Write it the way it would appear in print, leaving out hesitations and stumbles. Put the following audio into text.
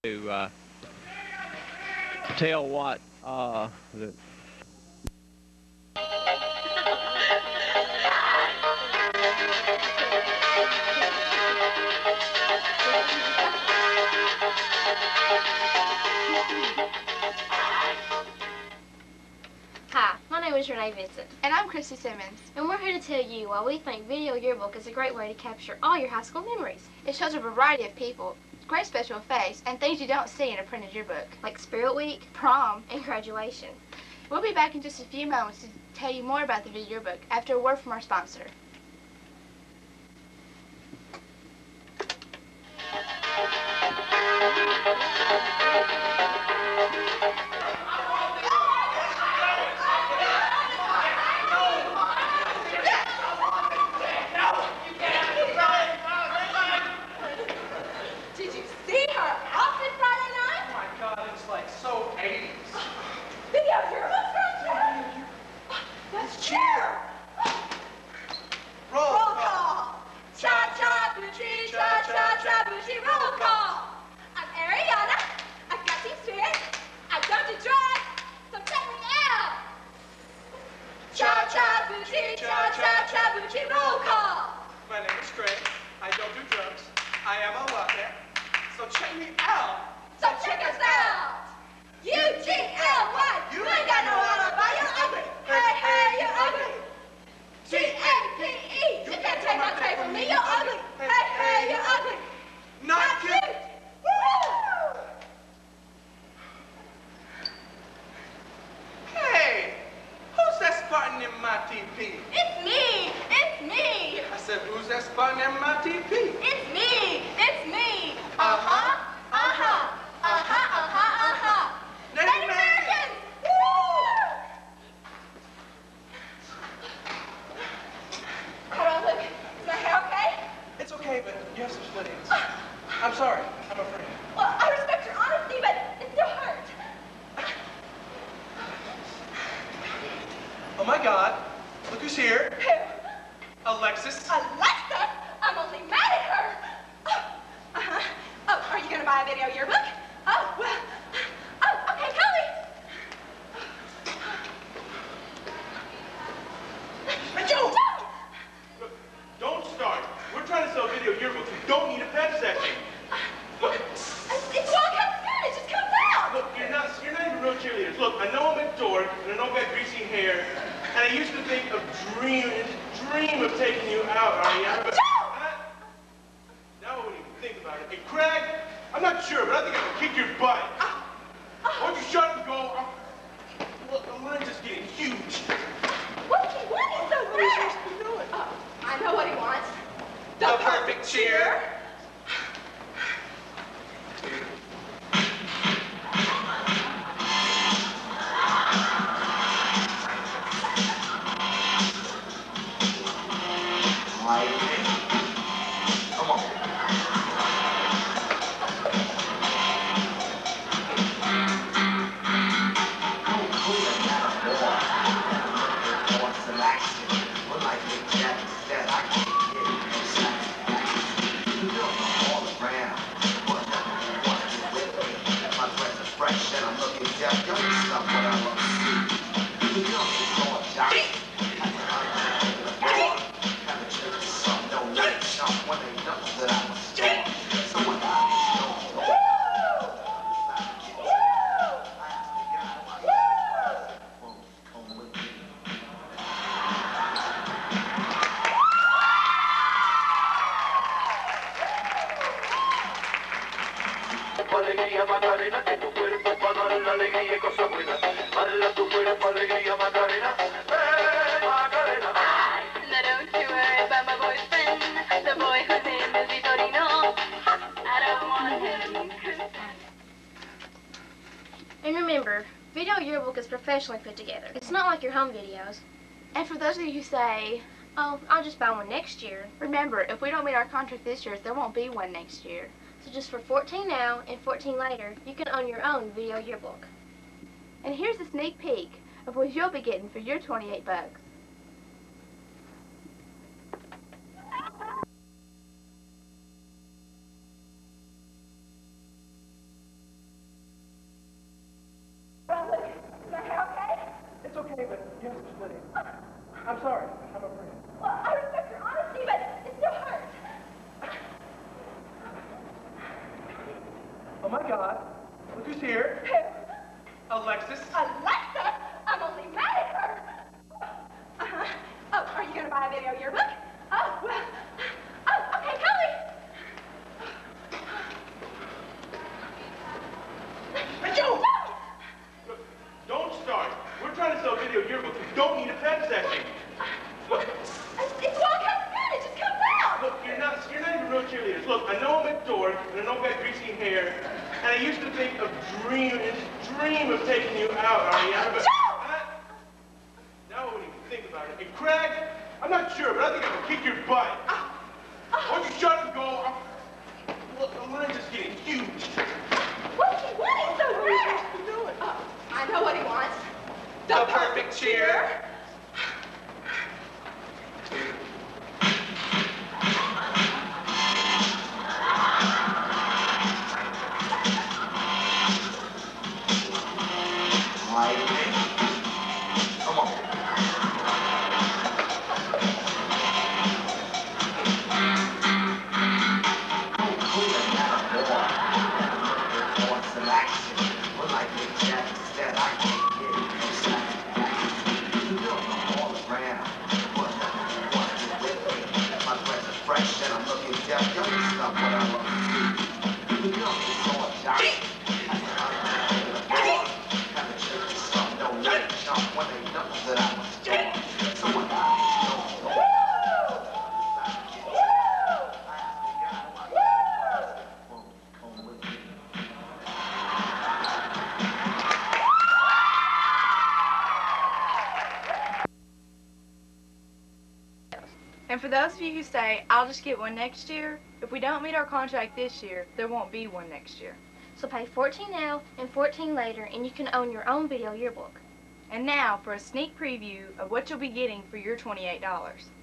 to tell what the Hi, my name is Renee Vincent. And I'm Christy Simmons. And we're here to tell you why we think Video Yearbook is a great way to capture all your high school memories. It shows a variety of people, great special effects, and things you don't see in a printed yearbook. Like Spirit Week, prom, and graduation. We'll be back in just a few moments to tell you more about the Video Yearbook after a word from our sponsor. My name is Craig. I don't do drugs. I am a wildcat. So check me out. So check us out. U-G-L-Y. You ain't got no alibi. You're ugly. Hey, hey, you're ugly. T-A-P-E. You can't take my tray from me. You're ugly. Hey, hey, you're ugly. Not cute. Woo! Hey, who's that Spartan in my TP? It's me. It's me. I said, who's that Spartan in my TP? It's me. It's me. Uh-huh. Uh-huh. Uh-huh. Uh-huh. Uh-huh. Native Americans. Woo! Hold on, look. Is my hair okay? It's okay, but you have some split ends. I'm sorry. I'm afraid. Well, I respect your honesty, but it still hurts. Oh my God. Look who's here. Who? Alexis. Alexa? I'm only mad at her. Oh, uh-huh. Oh, are you going to buy a video yearbook? Oh, well. Oh, okay, tell me. Hey, Joe! Look, don't start. We're trying to sell video yearbooks. We don't need a pep section. Look. It's all comes good. It just comes out. Look, you're not even real cheerleaders. Look, I know I'm a dork, and I know I've got greasy hair, and I used to think of dream of taking you out, Ariana, but now I wouldn't even think about it. And Craig, I'm not sure, but I think I can kick your butt. Why don't you shut and go? Look, the line's just getting huge. What do you want? He's so What are you mad. supposed to be doing? I know what he wants. The perfect cheer. Come on. Alegría Macarena, que tu cuerpo para dar la alegría y cosas buenas. Bala tu cuerpo, alegría Macarena, Macarena. Now don't you worry about my boyfriend, the boy whose name is Vitorino. I don't want him. And remember, Video Yearbook is professionally put together. It's not like your home videos. And for those of you who say, Oh, I'll just buy one next year. remember, if we don't meet our contract this year, there won't be one next year. So just for $14 now and $14 later, you can own your own Video Yearbook. And here's a sneak peek of what you'll be getting for your 28 bucks. my God. Look who's here. Alexis. Alexa! I'm only mad at her. Oh, are you going to buy a video yearbook? Oh, well. Oh, okay, Chloe. Hey, Joe! Look, don't start. We're trying to sell video yearbooks. We don't need a pen section. Look. It's all coming out. It just comes out. Look, you're not even real cheerleaders. Look, I know I'm a dork, and I know I've got greasy hair, and I used to think of dream of taking you out, Ariana, but now I wouldn't even think about it. And Craig, I'm not sure, but I think I can kick your butt. Why don't you shut and go? Look, the line's just getting huge. What's he wanting so bad? I know what he wants. The perfect cheer. Come on. And for those of you who say, I'll just get one next year, if we don't meet our contract this year, there won't be one next year. So pay $14 now and $14 later, and you can own your own video yearbook. And now for a sneak preview of what you'll be getting for your $28.